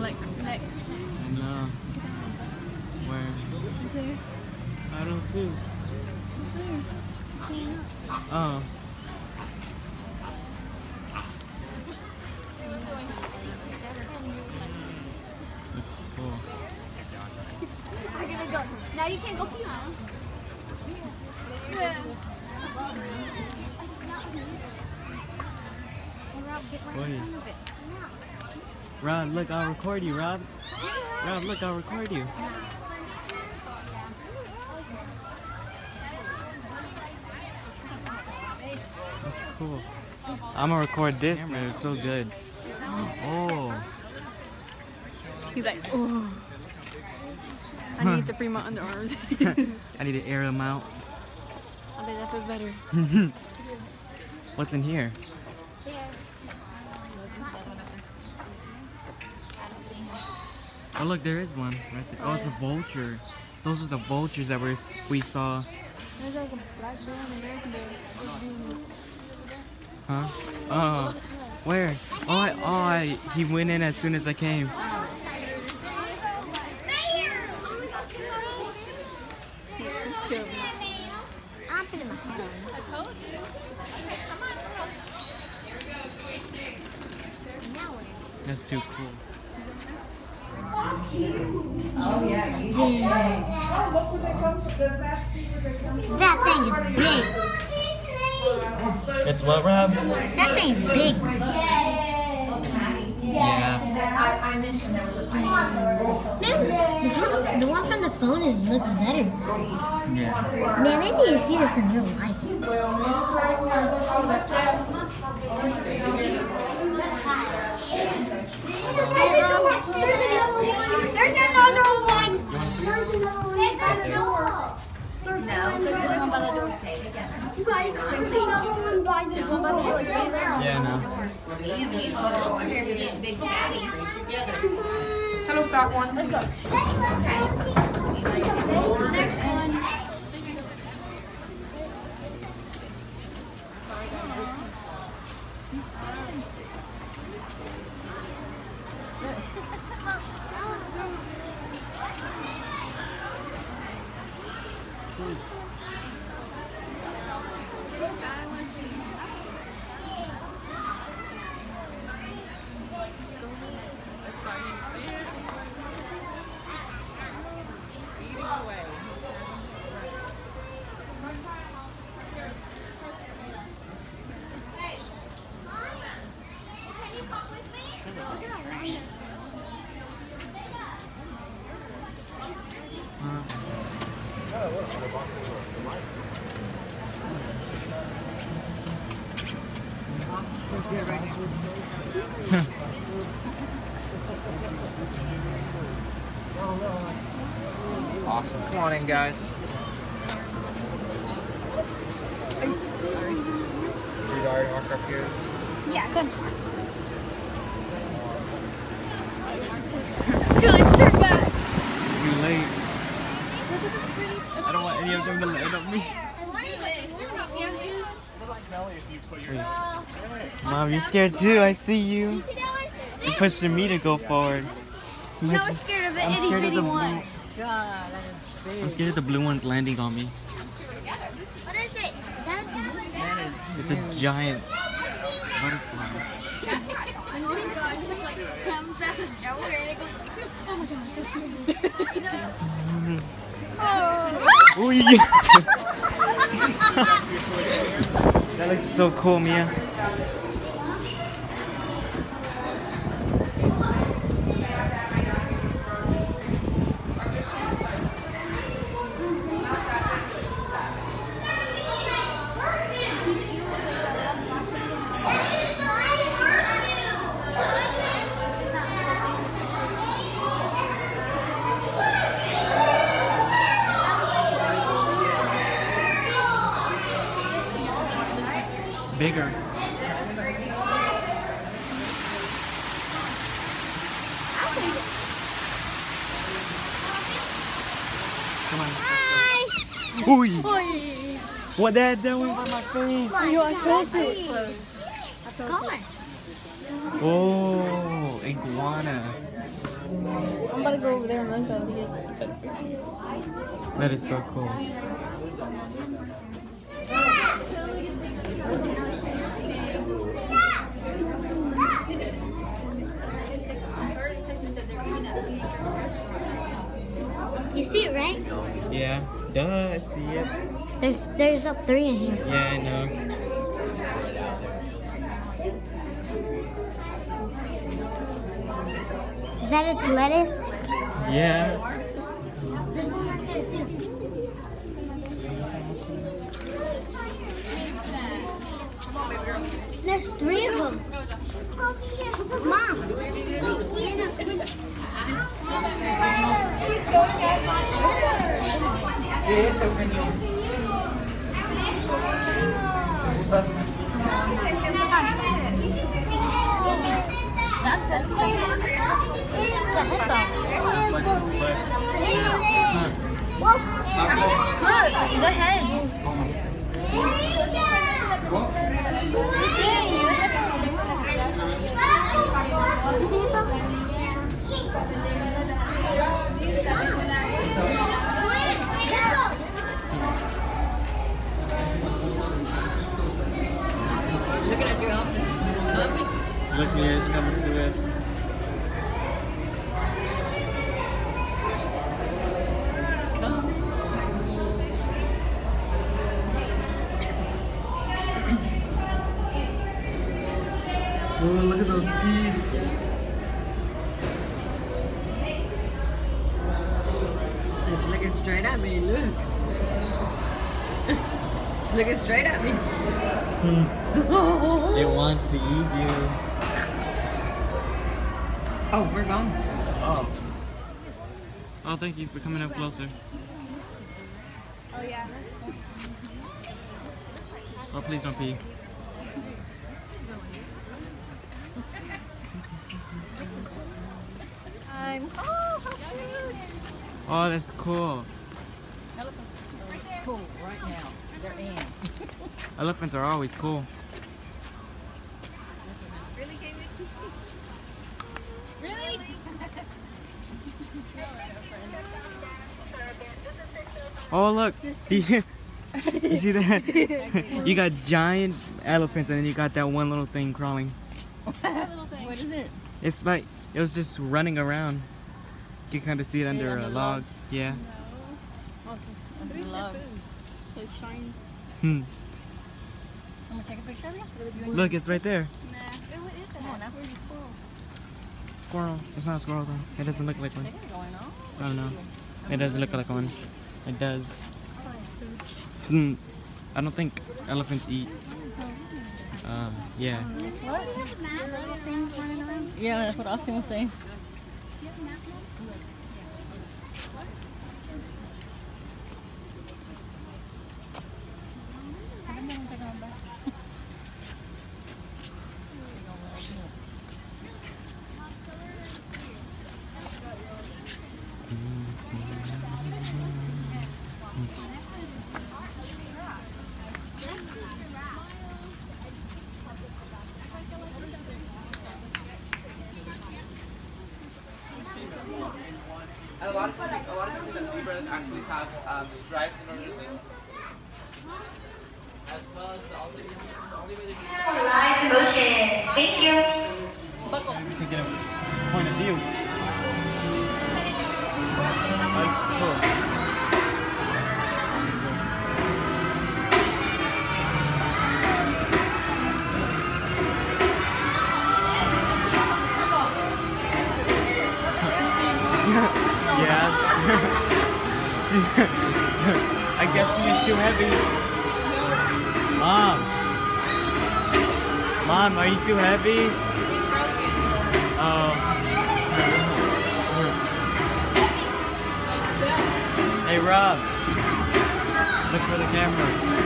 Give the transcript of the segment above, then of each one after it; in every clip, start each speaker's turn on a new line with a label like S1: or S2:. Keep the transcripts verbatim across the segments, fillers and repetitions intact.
S1: like next.
S2: I know. Where?
S1: There.
S2: I don't see.
S1: There.
S2: Oh. That's cool.
S3: We're gonna go. Now you can't go beyond.
S2: Wait. Rob, look, I'll record you, Rob. Rob, look, I'll record you. That's cool. I'm gonna record this, man. It's so good. Oh.
S1: He's like, oh. I need to free my underarms.
S2: I need to air them out.
S1: I think that feels better.
S2: What's in here? Oh look, there is one right there. Oh, it's a vulture. Those are the vultures that we we saw.
S1: There's like a black bear and American bear.
S2: Huh? Oh, where? Oh, I, oh, I, he went in as soon as I came.
S3: I'm putting my hat on. I told you.
S2: That's too cool.
S4: Oh yeah, you see. Oh, look where they come from. Does Matt see where they come from?
S3: That thing is big.
S2: It's what, Rob?
S3: That thing's big.
S2: Yeah.
S4: I, I mentioned there was a
S3: Man, the, from, the one from the phone is looks better.
S2: Yeah.
S3: Man, I need to see this in real life. There's another one. There's another one. There's another door. There's
S1: No, there's one by the door.
S3: There's another one by the
S1: There's one by the door. There's one
S2: Yeah, no.
S1: compared to this big fatty.
S4: Hello, fat one.
S3: Let's go.
S1: Next one.
S5: Awesome. Come on in, guys. Did you already walk up here?
S3: Yeah, good. Too late to turn back.
S2: Too late. I don't want any of them to land on me. Mom, you're scared too. I see you. You're pushing me to go forward. I'm
S3: No, I'm scared of the
S2: I'm
S3: itty
S2: scared of
S3: bitty
S2: the
S3: one.
S2: blue. I'm scared of the blue ones landing on me.
S3: What is it? Is that a
S2: It's a giant butterfly.
S3: oh my god, it like comes out of nowhere and it goes, oh my god. Oh.
S2: Ooh, that looks so cool, Mia. Bigger. Come on.
S3: Hi.
S2: Ooh.
S3: Oi.
S2: What that doing by my face?
S1: Yo, I felt it.
S3: Come on.
S2: Oh, iguana.
S1: I'm about to go over there on this side to get a better picture.
S2: That is so cool.
S3: You see it, right?
S2: Yeah, duh, I see it.
S3: There's there's up three in here.
S2: Yeah, I know.
S3: Is that its lettuce?
S2: Yeah.
S3: There's one right there too. There's three of them. Mom.
S4: Yes, open your.
S3: Look, the head.
S2: Look here, it's coming to us. Oh, look at those teeth.
S6: It's looking straight at me, look. It's looking straight at me.
S2: It wants to eat you.
S6: Oh, we're gone.
S2: Oh. Oh, thank you for coming up closer.
S1: Oh yeah.
S2: Oh, please don't pee.
S1: I'm. Oh, how cute!
S2: Oh, that's cool.
S6: Cool, right now. They're in.
S2: Elephants are always cool.
S1: Really, Kaylee? Really?
S2: Oh, look. You, you see that? You got giant elephants and then you got that one little thing crawling.
S6: What is it?
S2: It's like, it was just running around. You can kind of see it under
S6: under
S2: a
S6: the
S2: log.
S6: log?
S2: Yeah.
S1: Awesome.
S6: Under
S1: What is
S6: the
S1: that
S6: log.
S1: food? So shiny.
S2: Hmm.
S6: I'm gonna take a picture of you.
S2: Look, it's right there.
S1: Nah. What is that?
S6: Come on, now where's the squirrel?
S2: Squirrel. It's not a squirrel though. It doesn't look like one.
S6: They got it going on.
S2: I don't know. It doesn't look like one. It does. Hmm. I don't think elephants eat. Um, yeah.
S6: What?
S1: Things running around.
S6: Yeah, that's what Austin was saying.
S5: And a lot of countries, a lot of countries and zebras actually have um, stripes in order to, as well as the, also it's the only way they can.
S3: Live motion. Thank you.
S2: To get a point of view. That's cool. Yeah. She's I guess it's too heavy. Mom. Mom, are you too heavy? Oh. Hey Rob. Look for the camera.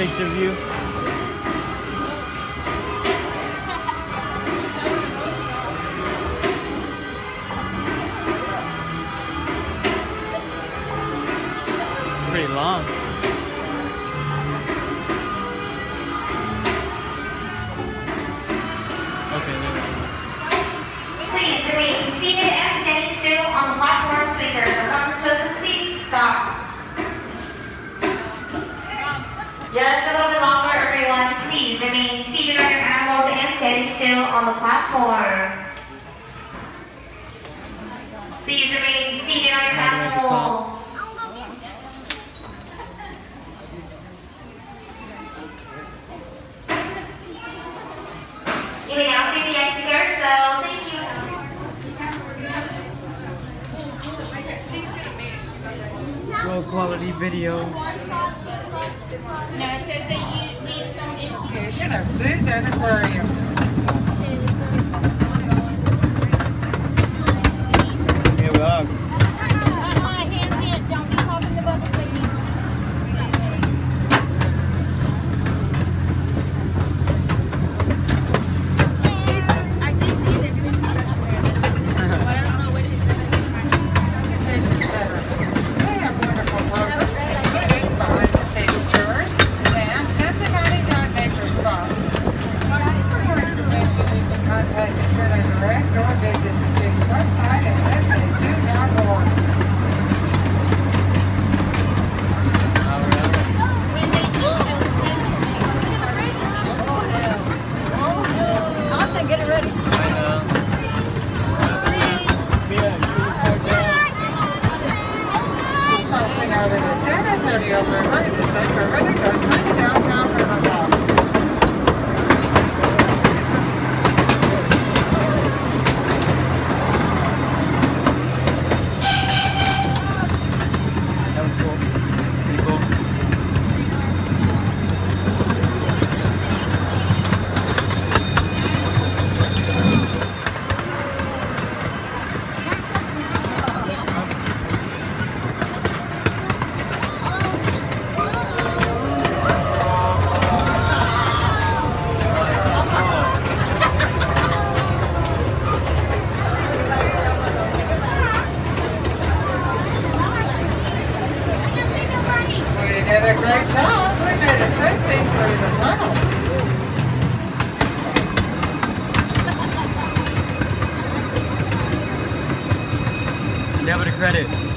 S2: picture of you. It's pretty long. Okay, there we go.
S7: Please remain seated and standing still on the platform so your circumference of the seat stop. Just a little bit longer, everyone. Please remain seated on your animals and standing still on the platform. Please remain seated on your
S2: All the way at the top.
S7: animals. You may now see the exit here, so thank you.
S2: Low quality video.
S3: No, it says that you leave some empty.
S4: Should have food at aquarium.
S2: Here we are.
S6: Uh-uh, hands in. Don't be hopping the bucket, ladies.
S3: I did see they're doing construction there, but I don't know which exhibit they're trying to
S4: They have wonderful programs behind the table tours. And everybody got nature spot. You can contact the center direct or visit the city's website at s a two dot org.
S6: Austin, get it ready.
S2: I know.
S4: Something out of the ten thirty over at River, the Sacred River, goes to downtown River Walk.
S2: That was cool. Pretty cool.
S4: We did a great job. We made it fifteen through the tunnel.
S2: Never to credit.